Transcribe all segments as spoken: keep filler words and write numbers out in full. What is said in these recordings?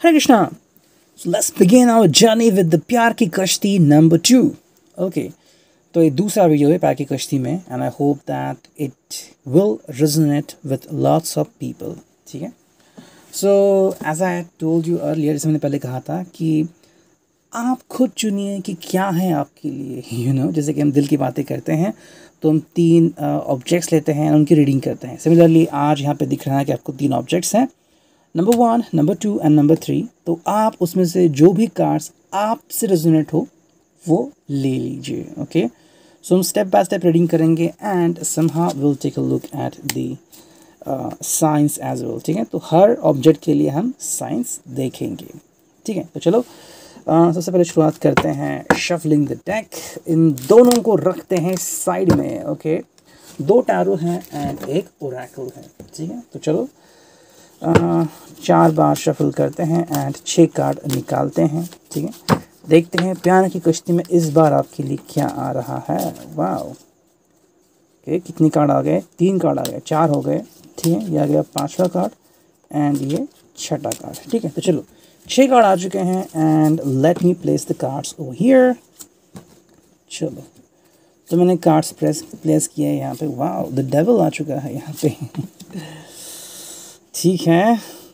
Hare Krishna. So let's begin our journey with the प्यार की कश्ती नंबर टू. ओके, तो ये दूसरा वीडियो है प्यार की कश्ती में, and I hope that it will resonate with lots of people. ठीक है. So as I told you earlier, जैसे मैंने पहले कहा था कि आप खुद चुनिए कि क्या है आपके लिए. यू नो, जैसे कि हम दिल की बातें करते हैं तो हम तीन ऑब्जेक्ट्स uh, लेते हैं, उनकी रीडिंग करते हैं. सिमिलरली आज यहाँ पे दिख रहा है कि आपको तीन ऑब्जेक्ट्स हैं, number one, number two and number three. तो आप उसमें से जो भी कार्ड्स आपसे रेजोनेट हो वो ले लीजिए. ओके, सो हम स्टेप बाय स्टेप रीडिंग करेंगे and somehow will take a look at the science as well. ठीक है, तो हर ऑब्जेक्ट के लिए हम साइंस देखेंगे. ठीक है, तो चलो uh, सबसे पहले शुरुआत करते हैं शफलिंग द डेक. इन दोनों को रखते हैं साइड में. ओके, दो टैरो हैं एंड एक ओरेकल है. ठीक है, तो चलो Uh, चार बार शफल करते हैं एंड छः कार्ड निकालते हैं. ठीक है, देखते हैं प्यार की कश्ती में इस बार आपके लिए क्या आ रहा है. वाह, ओके, कितनी कार्ड आ गए? तीन कार्ड आ गए, चार हो गए. ठीक है, ये आ गया पांचवा कार्ड एंड ये छठा कार्ड. ठीक है, तो चलो छः कार्ड आ चुके हैं and let me place the cards over here. चलो, तो मैंने कार्ड्स प्रेस प्लेस किए यहाँ पे. वाह, द डेविल आ चुका है यहाँ पे. ठीक है,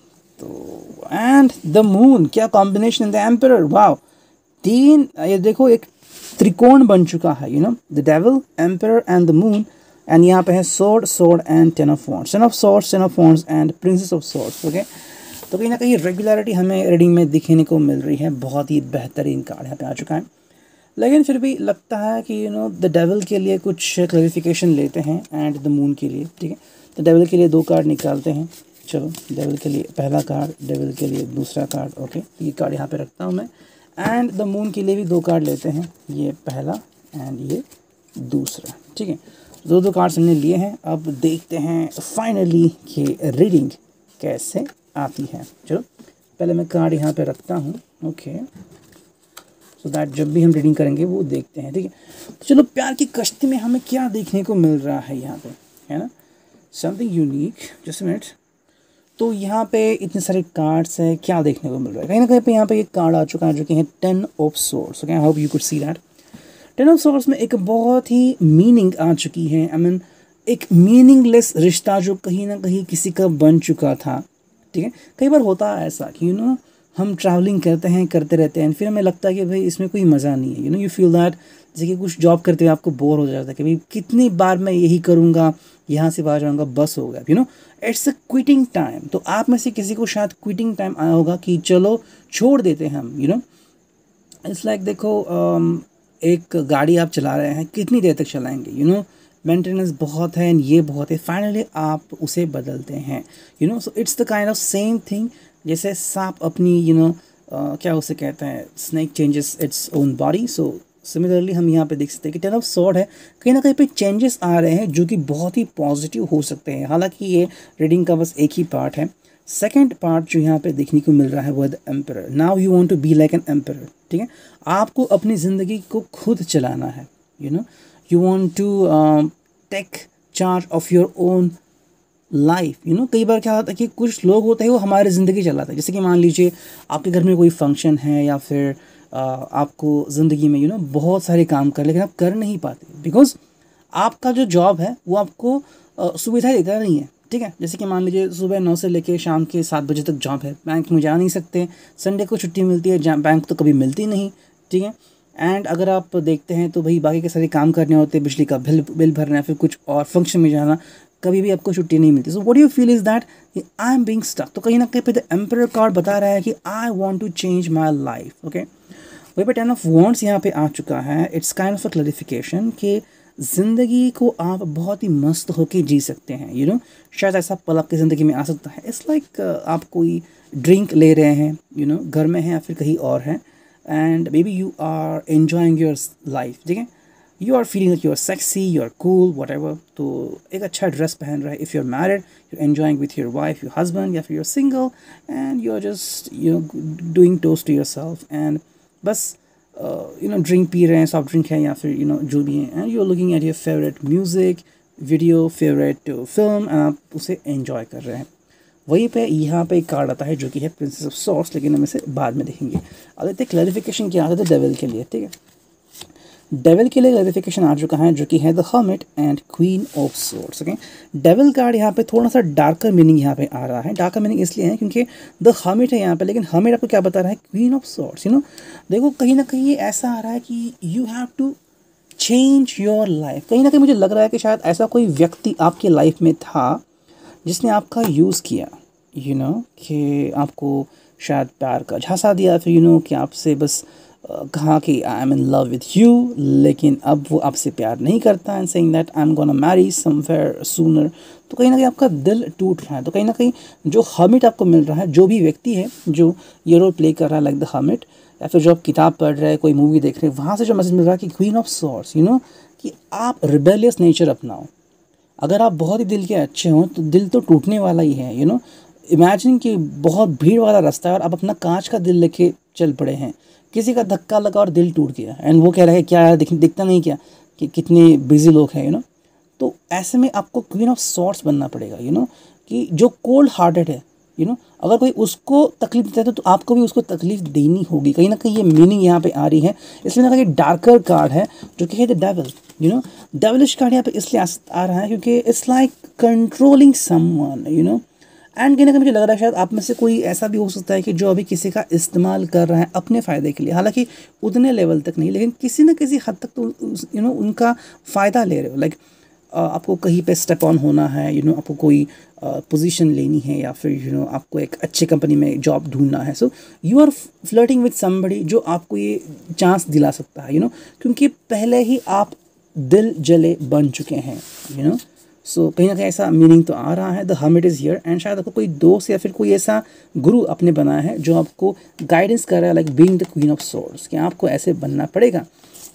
तो एंड द मून, क्या कॉम्बिनेशन. द एम्परर, वाओ, तीन, ये देखो एक त्रिकोण बन चुका है. You know, the devil, emperor and the moon. And यहाँ पे है sword, sword and ten of wands, ten of swords, ten of wands and princess of swords. Okay, तो कहीं ना कहीं रेगुलरिटी हमें रीडिंग में दिखने को मिल रही है. बहुत ही बेहतरीन कार्ड यहाँ पे आ चुका है, लेकिन फिर भी लगता है कि यू नो द डेविल के लिए कुछ क्लैरिफिकेशन लेते हैं एंड द मून के लिए. ठीक है, तो डेविल के लिए दो कार्ड निकालते हैं. चलो, डेविल के लिए पहला कार्ड, डेविल के लिए दूसरा कार्ड. ओके, ये कार्ड यहाँ पे रखता हूँ मैं. एंड द मून के लिए भी दो कार्ड लेते हैं, ये पहला एंड ये दूसरा. ठीक है, दो दो कार्ड्स हमने लिए हैं. अब देखते हैं फाइनली कि रीडिंग कैसे आती है. चलो, पहले मैं कार्ड यहाँ पे रखता हूँ. ओके, सो दैट जब भी हम रीडिंग करेंगे वो देखते हैं. ठीक है, तो चलो प्यार की कश्ती में हमें क्या देखने को मिल रहा है यहाँ पे, है ना, something unique. Just a minute. तो यहाँ पे इतने सारे कार्ड्स हैं, क्या देखने को मिल रहा है? कहीं ना कहीं पे यहाँ पे एक कार्ड आ चुका है जो कि है ten of swords. Okay, I hope you could see that. Ten of swords में एक बहुत ही मीनिंग आ चुकी है. आई मीन एक मीनिंगलेस रिश्ता जो कहीं ना कहीं किसी का बन चुका था. ठीक है, कई बार होता है ऐसा कि यू नो हम ट्रैवलिंग करते हैं करते रहते हैं, फिर हमें लगता है कि भाई इसमें कोई मज़ा नहीं है. You know, you feel that जैसे कि कुछ जॉब करते हुए आपको बोर हो जाता है कि भाई कितनी बार मैं यही करूँगा, यहाँ से बाहर जाऊँगा, बस हो गया. You know, it's a quitting time. तो आप में से किसी को शायद क्विटिंग टाइम आया होगा कि चलो छोड़ देते हैं हम. यू नो, इट्स लाइक देखो um, एक गाड़ी आप चला रहे हैं, कितनी देर तक चलाएंगे. यू नो, मेंटेनेंस बहुत है, ये बहुत है, फाइनली आप उसे बदलते हैं. You know, so it's the kind of same thing. जैसे सांप अपनी यू नो क्या उसे कहते हैं, snake changes its own body. So similarly हम यहाँ पे देख सकते हैं कि टेन ऑफ सॉर्ड है, कहीं ना कहीं पे चेंजेस आ रहे हैं जो कि बहुत ही पॉजिटिव हो सकते हैं. हालांकि ये रीडिंग का बस एक ही पार्ट है. सेकंड पार्ट जो यहाँ पे देखने को मिल रहा है वो the emperor. Now you want to be like an emperor. ठीक है, आपको अपनी ज़िंदगी को खुद चलाना है. You know, you want to take charge of your own life. You know, कई बार क्या होता है कि कुछ लोग होते हैं वो हमारी ज़िंदगी चलाते हैं. जैसे कि मान लीजिए आपके घर में कोई फंक्शन है या फिर Uh, आपको ज़िंदगी में यू नो बहुत सारे काम कर, लेकिन आप कर नहीं पाते बिकॉज आपका जो जॉब है वो आपको uh, सुविधा देता नहीं है. ठीक है, जैसे कि मान लीजिए सुबह नौ से लेकर शाम के सात बजे तक जॉब है, बैंक में जा नहीं सकते, संडे को छुट्टी मिलती है, बैंक तो कभी मिलती नहीं. ठीक है, एंड अगर आप देखते हैं तो भाई बाकी के सारे काम करने होते हैं, बिजली का बिल बिल भरना है, फिर कुछ और फंक्शन में जाना, कभी भी आपको छुट्टी नहीं मिलती. So what you feel is that I am being stuck. तो कहीं ना कहीं पे द एम्परर कार्ड बता रहा है कि I want to change my life. Okay, वही पे टेन ऑफ वॉन्ड्स यहाँ पे आ चुका है. It's kind of a clarification कि ज़िंदगी को आप बहुत ही मस्त होके जी सकते हैं. यू नो, शायद ऐसा पल आपकी ज़िंदगी में आ सकता है. इट्स लाइक like, uh, आप कोई ड्रिंक ले रहे हैं, यू नो, घर में हैं या फिर कहीं और हैं, and maybe you are enjoying your life. ठीक है, you are feeling like you are sexy, you are cool, whatever. तो एक अच्छा ड्रेस पहन रहा है. If you are married, you are enjoying with your wife, your husband, या फिर you're single and you are just you doing toast to yourself and बस you know drink पी रहे हैं, सॉफ्ट ड्रिंक है या फिर यू नो जो भी है, and you are looking at your favourite music video, favourite film, and आप उसे एंजॉय कर रहे हैं. वहीं पे यहाँ पे एक कार्ड आता है जो कि है प्रिंसेस ऑफ सॉर्ड्स, लेकिन हम इसे बाद में देखेंगे। अब देखते हैं क्लैरिफिकेशन क्या आता है डेविल के लिए, ठीक है। डेविल के लिए क्लैरिफिकेशन आ चुका है जो कि है the hermit and queen of swords, okay. Devil card यहाँ पे थोड़ा सा डार्कर मीनिंग यहाँ पे आ रहा है। डार्कर मीनिंग इसलिए है क्योंकि द हर्मिट है यहाँ पे, लेकिन हर्मिट आपको क्या बता रहा है, queen of swords, you know. देखो कहीं ना कहीं ये ऐसा आ रहा है कि you have to change your life. कहीं ना कहीं मुझे लग रहा है कि शायद ऐसा कोई व्यक्ति आपके लाइफ में था जिसने आपका यूज़ किया, यू नो, कि आपको शायद प्यार का झांसा दिया, फिर यू नो कि आपसे बस कहा कि I am in love with you, लेकिन अब वो आपसे प्यार नहीं करता and saying that I am gonna marry somewhere sooner. तो कहीं ना कहीं आपका दिल टूट रहा है। तो कहीं ना कहीं जो हर्मिट आपको मिल रहा है, जो भी व्यक्ति है जो ये रोल प्ले कर रहा है लाइक द हर्मिट, या फिर जो आप किताब पढ़ रहे हैं, कोई मूवी देख रहे हैं, वहाँ से जो मैसेज मिल रहा है कि queen of swords, you know, कि आप रिबेलियस नेचर अपनाओ। अगर आप बहुत ही दिल के अच्छे हों तो दिल तो टूटने वाला ही है, यू नो। इमेजिन कि बहुत भीड़ वाला रास्ता है और आप अपना कांच का दिल लेके चल पड़े हैं, किसी का धक्का लगा और दिल टूट गया एंड वो कह रहा है क्या यार दिख दिखता नहीं क्या कि कितने बिजी लोग हैं, यू नो। तो ऐसे में आपको क्वीन ऑफ सॉर्ड्स बनना पड़ेगा, यू नो, कि जो कोल्ड हार्टेड है, यू नो, अगर कोई उसको तकलीफ देता है तो आपको भी उसको तकलीफ देनी होगी। कहीं ना कहीं ये मीनिंग यहाँ पे आ रही है। इसलिए ना कि डार्कर कार्ड है जो कि है the devil, you know. Devilish card यहाँ पे इसलिए आ रहा है क्योंकि it's like controlling someone, you know. And कहीं ना कहीं मुझे लग रहा है शायद आप में से कोई ऐसा भी हो सकता है कि जो अभी किसी का इस्तेमाल कर रहा है अपने फ़ायदे के लिए, हालांकि उतने लेवल तक नहीं, लेकिन किसी न किसी हद तक तो यू नो उनका फ़ायदा ले रहे हो। लाइक आपको कहीं पे स्टेप ऑन होना है, यू नो, आपको कोई पोजीशन लेनी है, या फिर यू नो आपको एक अच्छे कंपनी में जॉब ढूंढना है। So you are flirting with somebody जो आपको ये चांस दिला सकता है, यू नो, क्योंकि पहले ही आप दिल जले बन चुके हैं, यू नो। सो कहीं ना कहीं ऐसा मीनिंग तो आ रहा है the hermit is here. And शायद आपको कोई दोस्त या फिर कोई ऐसा गुरु आपने बनाया है जो आपको गाइडेंस कर रहा है, like being the queen of swords, कि आपको ऐसे बनना पड़ेगा।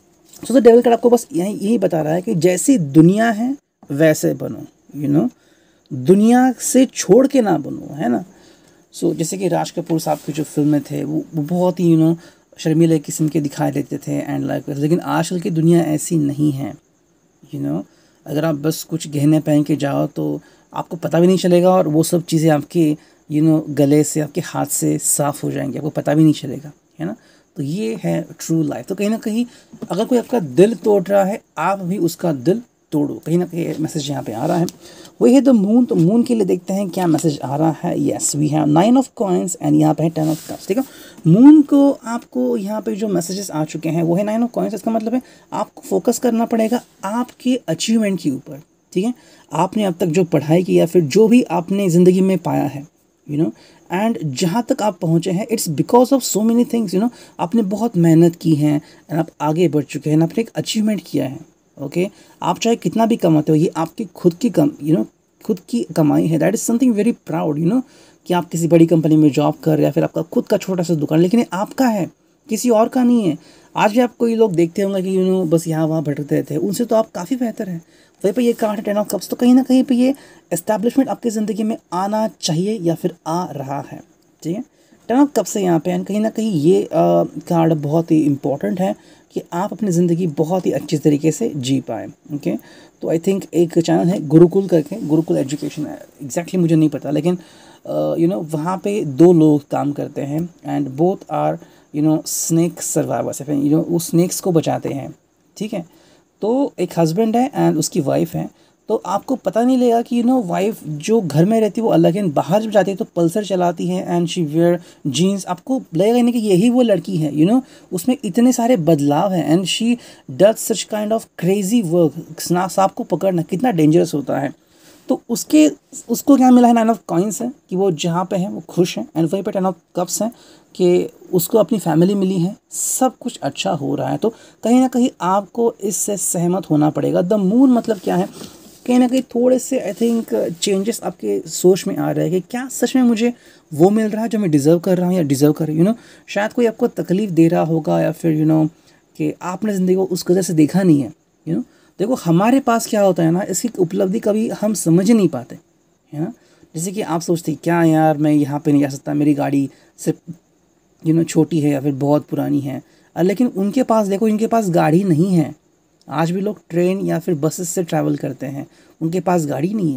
सो द डेविल कार्ड आपको बस यही यही बता रहा है कि जैसी दुनिया है वैसे बनो, यू नो, दुनिया से छोड़ के ना बनो, है ना। सो so, जैसे कि राज कपूर साहब की जो फिल्में थे वो वो बहुत ही यू नो शर्मीले किस्म के दिखाई देते थे एंड लाइक, लेकिन आजकल की दुनिया ऐसी नहीं है, यू नो। अगर आप बस कुछ गहने पहन के जाओ तो आपको पता भी नहीं चलेगा और वो सब चीज़ें आपके यू नो गले से, आपके हाथ से साफ़ हो जाएंगी, आपको पता भी नहीं चलेगा, है ना। तो ये है ट्रू लाइफ। तो कहीं ना कहीं अगर कोई आपका दिल तोड़ रहा है, आप भी उसका दिल तोड़ो। कहीं ना कहीं मैसेज यहाँ पे आ रहा है। वही है द मून। तो मून के लिए देखते हैं क्या मैसेज आ रहा है। Yes, we have nine of coins and यहाँ पे है टेन ऑफ कप्स, ठीक है। मून को आपको यहाँ पे जो मैसेजेस आ चुके हैं वो है नाइन ऑफ कॉइन्स। इसका मतलब है आपको फोकस करना पड़ेगा आपके अचीवमेंट के ऊपर, ठीक है। आपने अब तक जो पढ़ाई की या फिर जो भी आपने ज़िंदगी में पाया है, यू नो, एंड जहाँ तक आप पहुँचे हैं it's because of so many things, you know. आपने बहुत मेहनत की है एंड आप आगे बढ़ चुके हैं, आपने एक अचीवमेंट किया है, ओके okay? आप चाहे कितना भी कमाते हो, ये आपकी खुद की कम यू नो खुद की कमाई है। That is something very proud, you know, कि आप किसी बड़ी कंपनी में जॉब कर रहे हैं या फिर आपका खुद का छोटा सा दुकान, लेकिन ये आपका है, किसी और का नहीं है। आज भी आप कोई लोग देखते होंगे कि यू नो बस यहाँ वहाँ भटकते रहते हैं, उनसे तो आप काफ़ी बेहतर हैं। वहीं पर ये कार्ड है टेन ऑफ कप्स। तो कहीं ना कहीं पर ये एस्टैब्लिशमेंट आपकी ज़िंदगी में आना चाहिए या फिर आ रहा है, ठीक है। टेन ऑफ कप्स से यहाँ पे एंड कहीं ना कहीं ये कार्ड बहुत ही इंपॉर्टेंट है कि आप अपनी ज़िंदगी बहुत ही अच्छी तरीके से जी पाएँ, ओके। तो आई थिंक एक चैनल है गुरुकुल करके, गुरुकुल एजुकेशन है, एग्जैक्टली मुझे नहीं पता, लेकिन यू नो वहाँ पे दो लोग काम करते हैं and both are you know snake survivors, you know वो स्नेक्स को बचाते हैं, ठीक है। तो एक हस्बैंड है एंड उसकी वाइफ है। तो आपको पता नहीं लगेगा कि यू नो वाइफ जो घर में रहती है वो अलग है, बाहर जब जाती है तो पल्सर चलाती है एंड शी वेयर जीन्स। आपको लगेगा नहीं कि यही वो लड़की है, यू नो। उसमें इतने सारे बदलाव हैं and she does such kind of crazy work. सांप को पकड़ना कितना डेंजरस होता है। तो उसके उसको क्या मिला है, नाइन ऑफ कॉइन्स है कि वो जहाँ पे है वो खुश है, एंड वहीं पे टेन ऑफ कप्स है कि उसको अपनी फैमिली मिली है, सब कुछ अच्छा हो रहा है। तो कहीं ना कहीं आपको इससे सहमत होना पड़ेगा। द मून मतलब क्या है, कहीं ना कहीं थोड़े से आई थिंक चेंजेस आपके सोच में आ रहे हैं कि क्या सच में मुझे वो मिल रहा है जो मैं डिज़र्व कर रहा हूँ या डिज़र्व कर रही हूँ, यू नो। शायद कोई आपको तकलीफ़ दे रहा होगा या फिर यू नो कि आपने ज़िंदगी को उस वजह से देखा नहीं है, यू नो। देखो हमारे पास क्या होता है ना, इसकी उपलब्धि कभी हम समझ ही नहीं पाते, है ना। जैसे कि आप सोचते क्या यार मैं यहाँ पे नहीं जा सकता, मेरी गाड़ी सिर्फ यू नो छोटी है या फिर बहुत पुरानी है, लेकिन उनके पास देखो इनके पास गाड़ी नहीं है। आज भी लोग ट्रेन या फिर बसेस से ट्रैवल करते हैं, उनके पास गाड़ी नहीं है।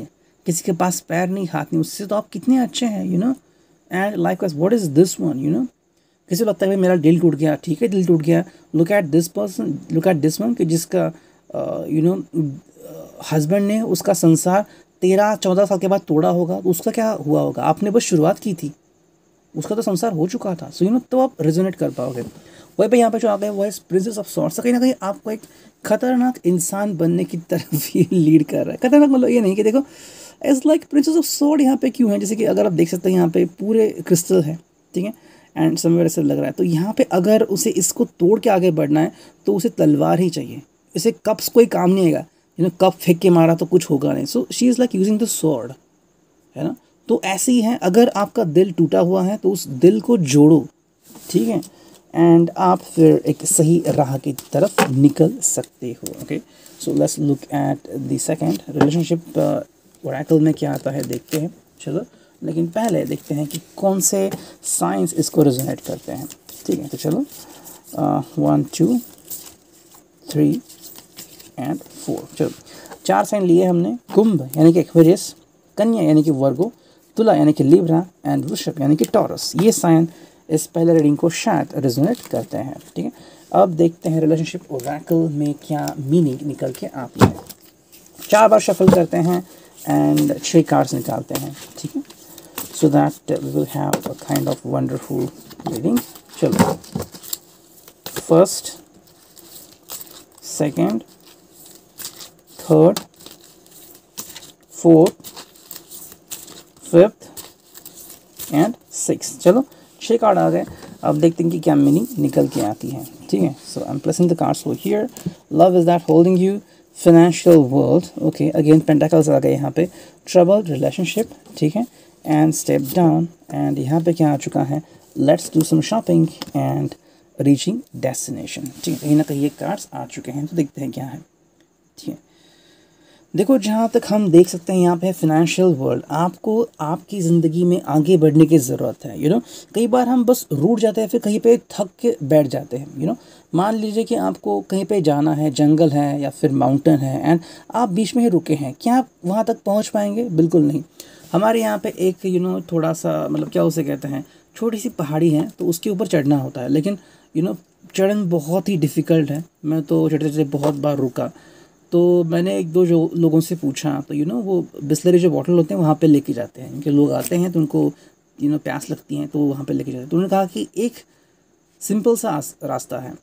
किसी के पास पैर नहीं हाथ नहीं, उससे तो आप कितने अच्छे हैं, you know. And likewise what is this one, you know. किसी को लगता है भाई मेरा दिल टूट गया, ठीक है दिल टूट गया, look at this person, look at this one, कि जिसका यू नो हस्बैंड ने उसका संसार तेरह चौदह साल के बाद तोड़ा होगा, तो उसका क्या हुआ होगा, आपने बस शुरुआत की थी, उसका तो संसार हो चुका था। सो यू नो, तो आप रेजोनेट कर पाओगे। वही पे यहाँ पे जो आ गए वो है प्रिंसेस ऑफ सॉर्ड्स, कहीं ना कहीं आपको एक खतरनाक इंसान बनने की तरफ ही लीड कर रहा है। खतरनाक मतलब ये नहीं कि देखो it's like princess of sword यहाँ पे क्यों है, जैसे कि अगर आप देख सकते हैं यहाँ पे पूरे क्रिस्टल है, ठीक है, एंड समवेयर ऐसे लग रहा है, तो यहाँ पे अगर उसे इसको तोड़ के आगे बढ़ना है तो उसे तलवार ही चाहिए, इसे कप्स कोई काम नहीं आएगा, यू नो, कप फेंक के मारा तो कुछ होगा नहीं। So she is like using the sword, है ना। तो ऐसे ही है, अगर आपका दिल टूटा हुआ है तो उस दिल को जोड़ो, ठीक है, एंड आप फिर एक सही राह की तरफ निकल सकते हो। Okay, so let's look at the second relationship oracle में क्या आता है, देखते हैं। चलो, लेकिन पहले देखते हैं कि कौन से साइंस इसको रेजोनेट करते हैं, ठीक है। तो चलो, one two three and four, चलो चार साइन लिए हमने। कुंभ यानी कि एक्वेरियस, कन्या यानी कि वर्गो, तुला यानी कि लिब्रा, एंड वृषभ यानी कि टॉरस। ये साइन इस पहले रीडिंग को शायद रेजोनेट करते हैं, ठीक है। अब देखते हैं रिलेशनशिप ओरेकल में क्या मीनिंग निकल के आती है। चार बार शफल करते हैं एंड छह कार्ड्स निकालते हैं, ठीक है, so that we will have a kind of wonderful reading. चलो, first, second, third, fourth, fifth and six. चलो, छह कार्ड आ गए। अब देखते हैं कि क्या मीनिंग निकल के आती है, ठीक है। So I am placing the cards over here. Love is that holding you, financial world, okay, again pentacles आ गए यहाँ पे, ट्रबल रिलेशनशिप, ठीक है, एंड स्टेप डाउन, एंड यहाँ पे क्या आ चुका है, let's do some shopping and reaching destination, ठीक है। कहीं ना कहीं ये कार्ड्स आ चुके हैं, तो देखते हैं क्या है, ठीक है। देखो, जहाँ तक हम देख सकते हैं यहाँ पे फाइनेंशियल वर्ल्ड, आपको आपकी ज़िंदगी में आगे बढ़ने की ज़रूरत है, यू नो। कई बार हम बस रूठ जाते हैं, फिर कहीं पे थक के बैठ जाते हैं, यू नो। मान लीजिए कि आपको कहीं पे जाना है, जंगल है या फिर माउंटेन है, एंड आप बीच में ही रुके हैं, क्या आप वहाँ तक पहुँच पाएंगे? बिल्कुल नहीं। हमारे यहाँ पर एक यू नो थोड़ा सा, मतलब क्या उसे कहते हैं, छोटी सी पहाड़ी है, तो उसके ऊपर चढ़ना होता है, लेकिन यू नो चढ़न बहुत ही डिफ़िकल्ट है। मैं तो चढ़ते चढ़ते बहुत बार रुका, तो मैंने एक दो जो लोगों से पूछा, तो यू नो वो बिस्लरी जो बॉटल होते हैं वहाँ पे लेके जाते हैं, क्योंकि लोग आते हैं तो उनको यू नो प्यास लगती है, तो वहाँ पे लेके जाते हैं। तो उन्होंने कहा कि एक सिंपल सा रास्ता है,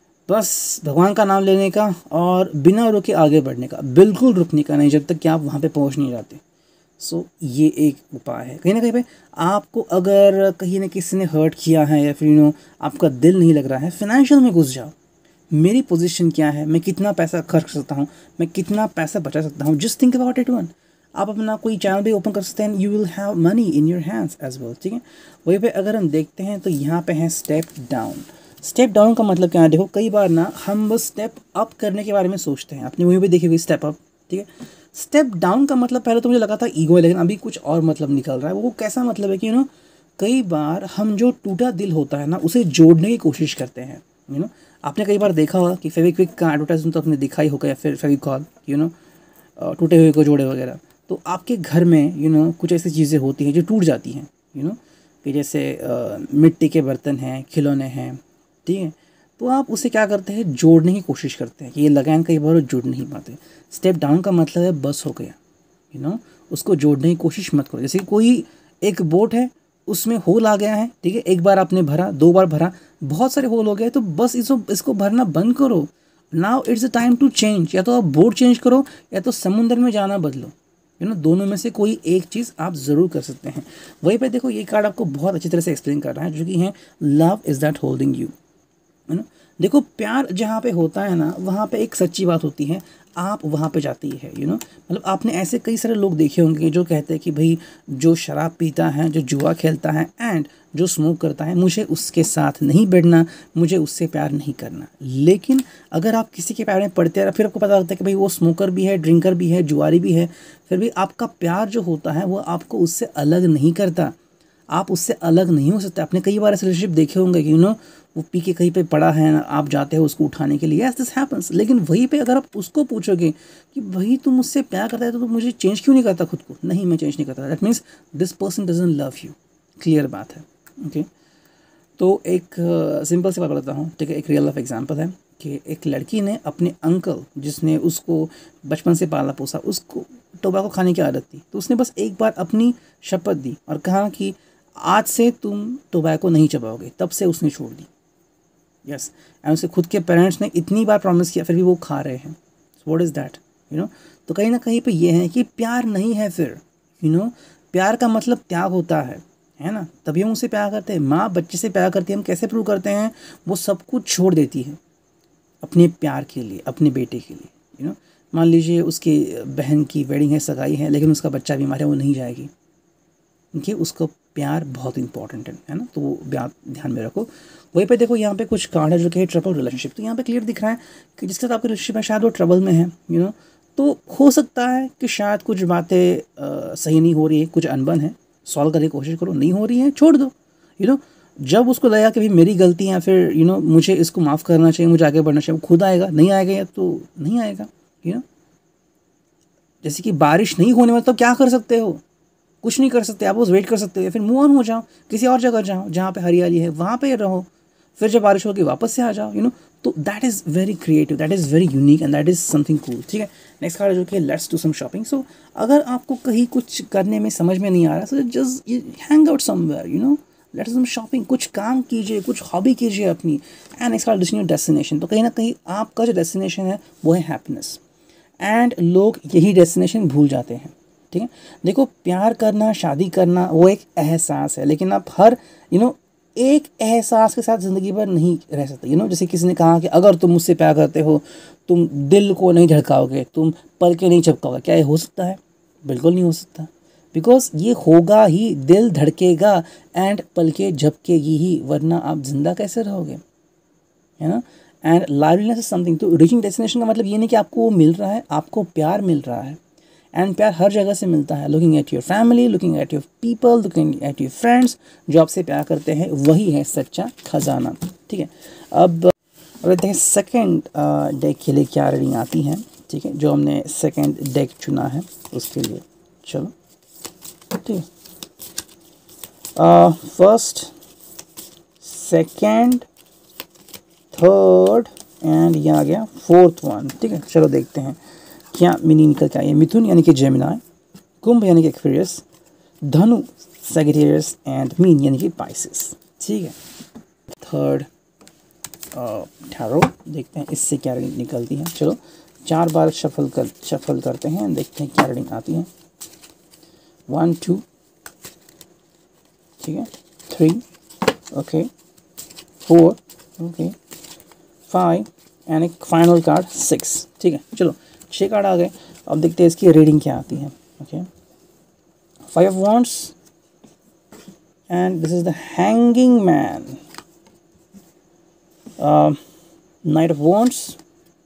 बस भगवान का नाम लेने का और बिना रुके आगे बढ़ने का, बिल्कुल रुकने का नहीं जब तक कि आप वहाँ पे पहुँच नहीं जाते। सो ये एक उपाय है। कहीं ना कहीं पे आपको अगर कहीं ना किसी ने हर्ट किया है या फिर यू नो आपका दिल नहीं लग रहा है, फाइनेंशियल में घुस जाओ। मेरी पोजीशन क्या है, मैं कितना पैसा खर्च कर सकता हूँ, मैं कितना पैसा बचा सकता हूँ, just think about it one. आप अपना कोई चैनल भी ओपन कर सकते हैं, you will have money in your hands as well, ठीक है। वहीं पे अगर हम देखते हैं तो यहाँ पे है स्टेप डाउन। स्टेप डाउन का मतलब क्या है, देखो कई बार ना हम बस स्टेप अप करने के बारे में सोचते हैं, आपने वहीं पे देखी हुई स्टेप अप, ठीक है। स्टेप डाउन का मतलब पहले तो मुझे लगा था ईगो है, लेकिन अभी कुछ और मतलब निकल रहा है। वो कैसा मतलब है कि यू नो कई बार हम जो टूटा दिल होता है ना, उसे जोड़ने की कोशिश करते हैं, यू नो। आपने कई बार देखा होगा कि फेविक्विक का एडवर्टाइजमेंट तो आपने दिखा ही होगा, या फिर फेविकॉल, यू नो टूटे हुए को जोड़े वगैरह। तो आपके घर में यू नो कुछ ऐसी चीज़ें होती हैं जो टूट जाती हैं, यू नो, कि जैसे आ, मिट्टी के बर्तन हैं, खिलौने हैं, ठीक है। तो आप उसे क्या करते हैं, जोड़ने की कोशिश करते हैं कि ये लगाएं, कई बार जुड़ नहीं पाते। स्टेप डाउन का मतलब है बस हो गया, यू नो, उसको जोड़ने की कोशिश मत करो। जैसे कोई एक बोट है, उसमें होल आ गया है, ठीक है, एक बार आपने भरा, दो बार भरा, बहुत सारे होल हो गए, तो बस इसको इसको भरना बंद करो। Now it's a time to change. या तो आप बोट चेंज करो या तो समुंदर में जाना बदलो, यू नो, दोनों में से कोई एक चीज़ आप ज़रूर कर सकते हैं। वहीं पे देखो ये कार्ड आपको बहुत अच्छी तरह से एक्सप्लेन कर रहा है, जो कि है love is that holding you, है ना। देखो प्यार जहाँ पे होता है ना, वहाँ पे एक सच्ची बात होती है, आप वहाँ पे जाती है, यू नो। मतलब आपने ऐसे कई सारे लोग देखे होंगे जो कहते हैं कि भाई जो शराब पीता है, जो जुआ खेलता है एंड जो स्मोक करता है, मुझे उसके साथ नहीं बैठना, मुझे उससे प्यार नहीं करना। लेकिन अगर आप किसी के प्यार में पड़ते हैं, फिर आपको पता लगता है कि भाई वो स्मोकर भी है, ड्रिंकर भी है, जुआरी भी है, फिर भी आपका प्यार जो होता है वो आपको उससे अलग नहीं करता। आप उससे अलग नहीं हो सकते। आपने कई बार ऐसे रिलेशनशिप देखे होंगे कि यू नो वो पी के कहीं पे पड़ा है, आप जाते हो उसको उठाने के लिए, यस दिस हैपेंस। लेकिन वहीं पे अगर आप उसको पूछोगे कि भाई तुम मुझसे प्यार करता है तो तुम मुझे चेंज क्यों नहीं करता खुद को, नहीं मैं चेंज नहीं करता, that means this person doesn't love you. Clear बात है, ओके। तो एक सिंपल सी बात बताता हूँ, ठीक है। एक रियल लाइफ एग्जांपल है कि एक लड़की ने अपने अंकल जिसने उसको बचपन से पाला पोसा, उसको टोबैको खाने की आदत थी, तो उसने बस एक बार अपनी शपथ दी और कहा कि आज से तुम टोबैको नहीं चबाओगे, तब से उसने छोड़ दी। यस, एंड उसके खुद के पेरेंट्स ने इतनी बार प्रॉमिस किया फिर भी वो खा रहे हैं। What is that, you know. तो कहीं ना कहीं पे ये है कि प्यार नहीं है फिर, यू नो। प्यार का मतलब त्याग होता है, है ना। तभी हम उससे प्यार करते हैं। माँ बच्चे से प्यार करती है, हम कैसे प्रूव करते हैं, वो सब कुछ छोड़ देती है अपने प्यार के लिए, अपने बेटे के लिए, यू नो। मान लीजिए उसकी बहन की वेडिंग है, सगाई है, लेकिन उसका बच्चा बीमार है, वो नहीं जाएगी क्योंकि उसका प्यार बहुत इंपॉर्टेंट है, है ना। तो वो ध्यान में रखो। वहीं पे देखो यहाँ पे कुछ कार्ड है जो कि ट्रबल रिलेशनशिप। तो यहाँ पे क्लियर दिख रहा है कि जिसके साथ आपकी रिलेशनशिप है शायद वो ट्रबल में है, यू नो। तो हो सकता है कि शायद कुछ बातें सही नहीं हो रही है, कुछ अनबन है, सॉल्व करने की कोशिश करो, नहीं हो रही है छोड़ दो, यू नो। जब उसको लगेगा कि भाई मेरी गलती है, फिर यू नो मुझे इसको माफ़ करना चाहिए, मुझे आगे बढ़ना चाहिए, वो खुद आएगा। नहीं आएगा या तो नहीं आएगा, यू नो। जैसे कि बारिश नहीं होने वाली तो क्या कर सकते हो, कुछ नहीं कर सकते, आप बस वेट कर सकते हो, फिर मूव ऑन हो जाओ, किसी और जगह जाओ जहाँ पे हरियाली है, वहाँ पे रहो, फिर जब बारिश होगी वापस से आ जाओ, यू नो। तो that is very creative, that is very unique and that is something cool, ठीक है। नेक्स्ट कार्ड जो कि let's do some shopping. So अगर आपको कहीं कुछ करने में समझ में नहीं आ रहा, so just hang out somewhere, you know, let's do some shopping, कुछ काम कीजिए, कुछ हॉबी कीजिए अपनी। And next card destiny destination. तो कहीं ना कहीं आपका जो डेस्टिनेशन है वो है हैप्पीनेस, एंड लोग यही डेस्टिनेशन भूल जाते हैं, ठीक है। देखो प्यार करना, शादी करना वो एक एहसास है, लेकिन आप हर यू नो एक एहसास के साथ ज़िंदगी भर नहीं रह सकते, यू नो। जैसे किसी ने कहा कि अगर तुम मुझसे प्यार करते हो तुम दिल को नहीं धड़काओगे, तुम पल के नहीं चपकाओगे, क्या ये हो सकता है? बिल्कुल नहीं हो सकता, बिकॉज ये होगा ही, दिल धड़केगा एंड पल के झपकेगी ही, वरना आप जिंदा कैसे रहोगे, है ना। And liveliness is something. तो रीचिंग डेस्टिनेशन का मतलब ये नहीं कि आपको वो मिल रहा है, आपको प्यार मिल रहा है। एंड प्यार हर जगह से मिलता है, looking at your family, looking at your people, looking at your friends, जो आपसे प्यार करते हैं वही है सच्चा खजाना, ठीक है। अब अगर देखें सेकेंड डेक के लिए क्या रीडिंग आती है, ठीक है, जो हमने सेकेंड डेक चुना है उसके लिए, चलो ठीक है। फर्स्ट, सेकेंड, थर्ड एंड ये आ गया फोर्थ वन, ठीक है। चलो देखते हैं क्या मीनिंग निकल के आई है। मिथुन यानी कि जेमिनाई, कुंभ यानी कि एक्वेरियस, धनु सैजिटेरियस एंड मीन यानी कि पाइसेस, ठीक है। थर्ड टैरो, देखते हैं इससे क्या रीडिंग निकलती है। चलो चार बार शफल कर शफल करते हैं, देखते हैं क्या रीडिंग आती है। वन टू, ठीक है, three, okay, four, okay, five and एक फाइनल कार्ड सिक्स, ठीक है। चलो छः कार्ड आ गए, अब देखते हैं इसकी रीडिंग क्या आती है। Okay, five of wands and this is the hanging man, knight of wands,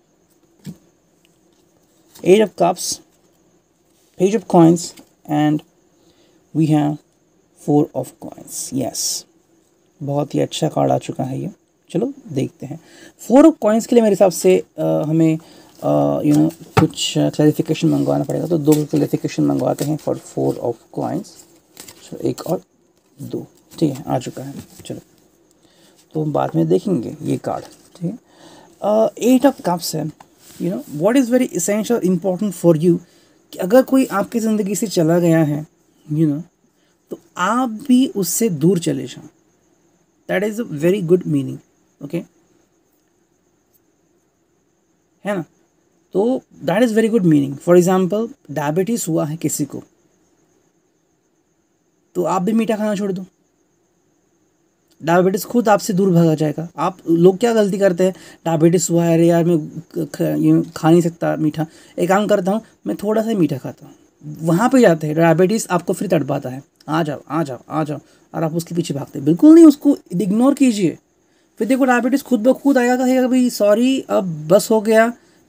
eight of cups, page of coins and we have four of coins. Yes, बहुत ही अच्छा कार्ड आ चुका है ये। चलो देखते हैं। फोर ऑफ कॉइन्स के लिए मेरे हिसाब से uh, हमें यू नो कुछ क्लैरिफिकेशन मंगवाना पड़ेगा, तो दो क्लैरिफिकेशन मंगवाते हैं फॉर फोर ऑफ कॉइन्स। चलो एक और दो, ठीक है, आ चुका है। चलो तो हम बाद में देखेंगे ये कार्ड, ठीक है। एट ऑफ कप्स है, you know what is very essential important for you, कि अगर कोई आपकी ज़िंदगी से चला गया है, यू नो, तो आप भी उससे दूर चले जाओ। That is a very good meaning, okay, है ना। तो that is very good meaning. For example diabetes हुआ है किसी को, तो आप भी मीठा खाना छोड़ दो, डायबिटीज़ खुद आपसे दूर भागा जाएगा। आप लोग क्या गलती करते हैं, डायबिटीज़ हुआ है, अरे यार मैं ये खा नहीं सकता मीठा, एक काम करता हूँ मैं थोड़ा सा मीठा खाता हूँ, वहाँ पे जाते हैं, डायबिटीज़ आपको फिर तड़पाता है, आ जाओ आ जाओ आ जाओ, और आप उसके पीछे भागते हैं। बिल्कुल नहीं, उसको इग्नोर कीजिए। फिर देखो डायबिटीज़ खुद ब खुद आएगा, कहेगा भाई सॉरी अब बस हो गया,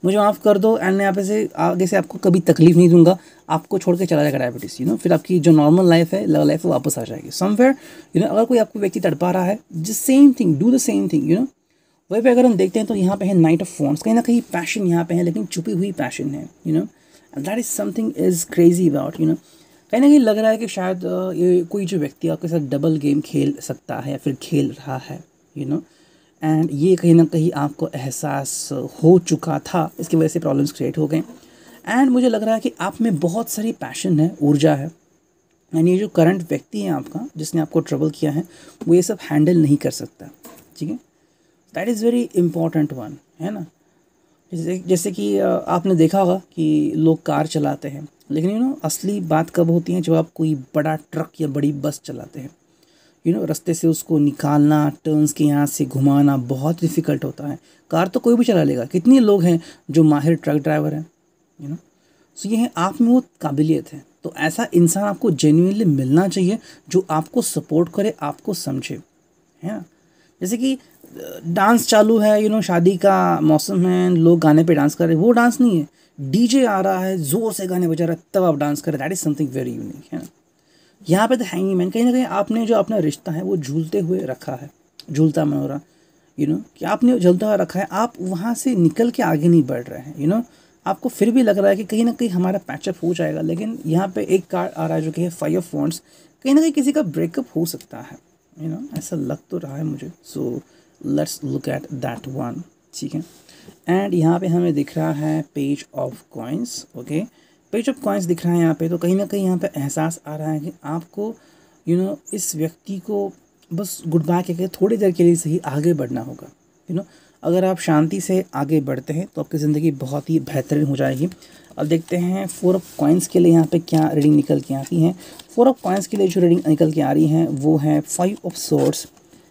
मुझे माफ़ कर दो एंड मैं यहाँ पे से आगे से आपको कभी तकलीफ नहीं दूंगा, आपको छोड़ के चला जाएगा डायबिटीज़, यू नो, फिर आपकी जो नॉर्मल लाइफ है लव लाइफ है वापस आ जाएगी समवेयर, यू नो। अगर कोई आपको व्यक्ति तड़पा रहा है, just same thing, do the same thing, you know. वहीं पे अगर हम देखते हैं तो यहाँ पे है नाइट ऑफ वॉन्ड्स, कहीं ना कहीं पैशन यहाँ पे है, लेकिन छुपी हुई पैशन है, you know, and that is something is crazy about, you know. कहीं ना कहीं लग रहा है कि शायद ये कोई जो व्यक्ति आपके साथ डबल गेम खेल सकता है या फिर खेल रहा है, यू नो, एंड ये कहीं ना कहीं आपको एहसास हो चुका था, इसकी वजह से प्रॉब्लम्स क्रिएट हो गए। एंड मुझे लग रहा है कि आप में बहुत सारी पैशन है, ऊर्जा है, एंड ये जो करंट व्यक्ति है आपका जिसने आपको ट्रबल किया है वो ये सब हैंडल नहीं कर सकता, ठीक है। That is very important one, है ना। जैसे जैसे कि आपने देखा होगा कि लोग कार चलाते हैं, लेकिन यू नो असली बात कब होती है, जब आप कोई बड़ा ट्रक या बड़ी बस चलाते हैं, यू नो, रास्ते से उसको निकालना, टर्न्स के यहाँ से घुमाना बहुत डिफ़िकल्ट होता है। कार तो कोई भी चला लेगा, कितने लोग हैं जो माहिर ट्रक ड्राइवर हैं, यू नो। सो ये है आप में वो काबिलियत है, तो ऐसा इंसान आपको जेन्युइनली मिलना चाहिए जो आपको सपोर्ट करे, आपको समझे, है ना। जैसे कि डांस चालू है, यू नो, शादी का मौसम है, लोग गाने पे डांस कर रहे हैं, वो डांस नहीं है, डीजे आ रहा है, ज़ोर से गाने बजा रहा है, तब आप डांस कर रहे हैं, that is something very unique, है ना। यहाँ पे तो हैंगिंग मैन, कहीं ना कहीं आपने जो अपना रिश्ता है वो झूलते हुए रखा है, झूलता मनोरा, यू नो, कि आपने झूलता हुआ रखा है, आप वहाँ से निकल के आगे नहीं बढ़ रहे हैं, यू नो। आपको फिर भी लग रहा है कि कहीं ना कहीं हमारा पैचअप हो जाएगा, लेकिन यहाँ पे एक कार्ड आ रहा है जो कि है फाइव ऑफ वॉन्ड्स, कहीं ना कहीं किसी का ब्रेकअप हो सकता है, यू नो, ऐसा लग तो रहा है मुझे। So let's look at that one, ठीक है। एंड यहाँ पे हमें दिख रहा है page of coins, okay, page of coins दिख रहा है यहाँ पे, तो कहीं ना कहीं यहाँ पे एहसास आ रहा है कि आपको, यू नो, इस व्यक्ति को बस गुड बाय कहकर थोड़ी देर के लिए सही आगे बढ़ना होगा, यू नो। अगर आप शांति से आगे बढ़ते हैं तो आपकी ज़िंदगी बहुत ही बेहतरीन हो जाएगी। अब देखते हैं फोर ऑफ कॉइन्स के लिए यहाँ पे क्या रीडिंग निकल के आती है। फोर ऑफ कॉइन्स के लिए जो रीडिंग निकल के आ रही है वो है five of swords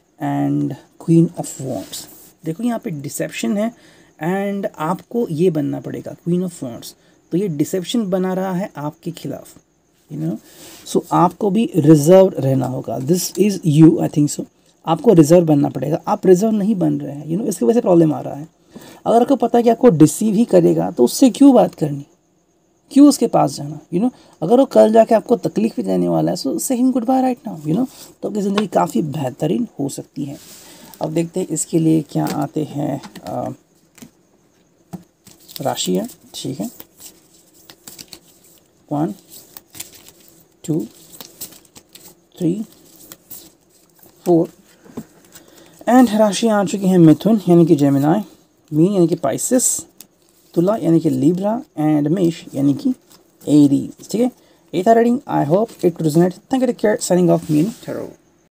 and queen of wands. देखो यहाँ पे डिसेप्शन है एंड आपको ये बनना पड़ेगा क्वीन ऑफ वॉन्ड्स, तो ये डिसेप्शन बना रहा है आपके खिलाफ, यू नो। सो आपको भी रिजर्व रहना होगा, this is you, I think so. आपको रिजर्व बनना पड़ेगा, आप रिजर्व नहीं बन रहे हैं, यू नो, इसकी वजह से प्रॉब्लम आ रहा है। अगर आपको पता है कि आपको डिसीव ही करेगा तो उससे क्यों बात करनी, क्यों उसके पास जाना, यू नो। अगर वो कल जाके आपको तकलीफ भी देने वाला है so say him goodbye right now, you know, तो आपकी ज़िंदगी काफ़ी बेहतरीन हो सकती है। अब देखते हैं इसके लिए क्या आते हैं, राशि है, ठीक है, one two three four and राशि आ चुकी है मिथुन यानी कि जेमिनाई, मीन यानी कि पाइसेस, तुला यानी कि लिब्रा एंड मेष यानी कि एरीज, ठीक है। ये था reading, I hope it resonate. Thank you, take care, signing off, mean tarot.